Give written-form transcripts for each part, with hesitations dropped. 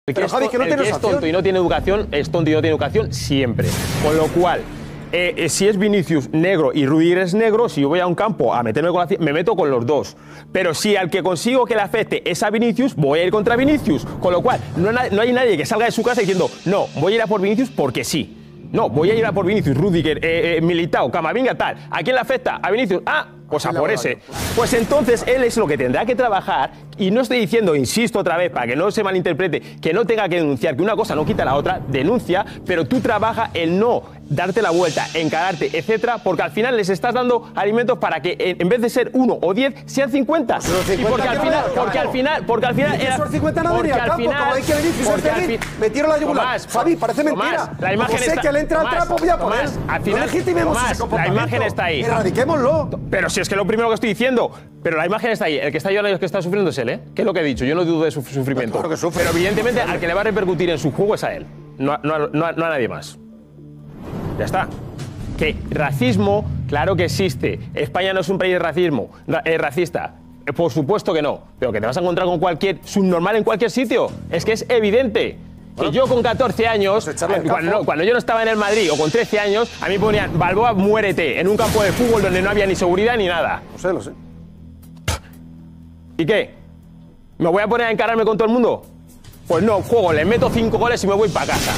Pero Javi, que no tiene es tonto y no tiene educación, es tonto y no tiene educación siempre. Con lo cual, si es Vinicius negro y Rudiger es negro, si yo voy a un campo a meterme con me meto con los dos. Pero si al que consigo que le afecte es a Vinicius, voy a ir contra Vinicius. Con lo cual, no hay nadie que salga de su casa diciendo, no, voy a ir a por Vinicius porque sí. No, voy a ir a por Vinicius, Rudiger, Militao, Camavinga, tal. ¿A quién le afecta? A Vinicius. Ah, pues a por ese. Pues entonces él es lo que tendrá que trabajar. Y no estoy diciendo, insisto otra vez, para que no se malinterprete, que no tenga que denunciar, que una cosa no quita la otra, denuncia, pero tú trabaja el no darte la vuelta, encararte, etcétera, porque al final les estás dando alimentos para que en vez de ser 1 o 10, sean 50. Y porque al final esos 50 no venía al campo, como hay que venir, metieron la yugular. Javi, parece mentira. La imagen sé que le entra al trapo, voy a por él. Al final, la imagen está ahí. Erradiquémoslo. Pero si es que lo primero que estoy diciendo, pero la imagen está ahí. El que está llorando y el que está sufriendo es él, ¿eh? ¿Qué es lo que he dicho? Yo no dudo de su sufrimiento. Claro que sufre. Pero evidentemente al que le va a repercutir en su juego es a él, no a nadie más. Ya está. Que racismo, claro que existe. España no es un país racista. Por supuesto que no. Pero que te vas a encontrar con cualquier subnormal en cualquier sitio. Es que es evidente. Que yo con 14 años, cuando yo no estaba en el Madrid, o con 13 años, a mí ponían Balboa, muérete, en un campo de fútbol donde no había ni seguridad ni nada. Lo sé. ¿Y qué? ¿Me voy a poner a encararme con todo el mundo? Pues no, juego, le meto 5 goles y me voy para casa.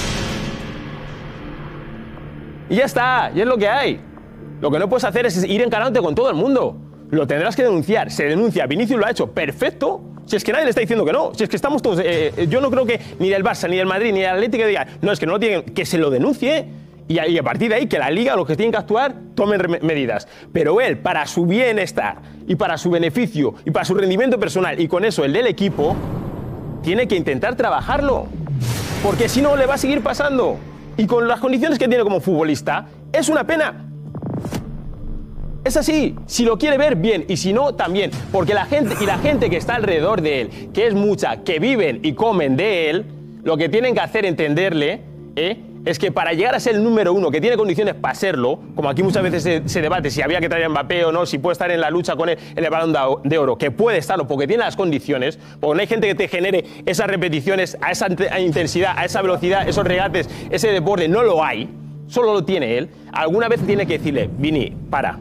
Y ya está, y es lo que hay. Lo que no puedes hacer es ir encarándote con todo el mundo. Lo tendrás que denunciar. Se denuncia. Vinicius lo ha hecho perfecto. Si es que nadie le está diciendo que no. Si es que estamos todos... yo no creo que ni del Barça, ni del Madrid, ni del Atlético diga, no, es que no lo tienen, que se lo denuncie y a partir de ahí que la Liga, los que tienen que actuar, tomen medidas. Pero él, para su bienestar y para su beneficio y para su rendimiento personal y con eso el del equipo, tiene que intentar trabajarlo. Porque si no, le va a seguir pasando. Y con las condiciones que tiene como futbolista, es una pena. Es así, si lo quiere ver, bien, y si no, también. Porque la gente que está alrededor de él, que es mucha, que viven y comen de él, lo que tienen que hacer entenderle, es que para llegar a ser el número 1, que tiene condiciones para serlo, como aquí muchas veces se debate si había que traer a Mbappé o no, si puede estar en la lucha con él en el Balón de Oro, que puede estarlo porque tiene las condiciones, porque no hay gente que te genere esas repeticiones, a esa intensidad, a esa velocidad, esos regates, ese deporte, no lo hay, solo lo tiene él. Alguna vez tiene que decirle, Vini, para.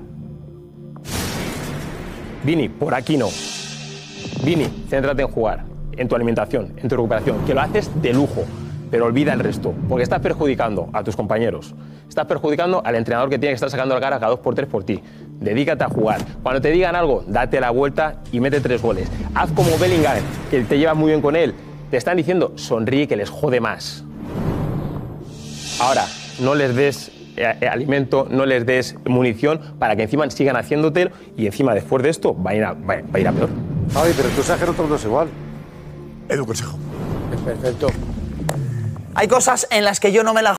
Vini, por aquí no. Vini, céntrate en jugar, en tu alimentación, en tu recuperación, que lo haces de lujo, pero olvida el resto, porque estás perjudicando a tus compañeros, estás perjudicando al entrenador que tiene que estar sacando la cara cada 2x3 por ti. Dedícate a jugar. Cuando te digan algo, date la vuelta y mete 3 goles. Haz como Bellingham, que te llevas muy bien con él. Te están diciendo, sonríe que les jode más. Ahora, no les des alimento, no les des munición para que encima sigan haciéndote y encima después de esto va a ir a peor. Javi, pero tú exageras todos igual. Edu, consejo. Perfecto. Hay cosas en las que yo no me la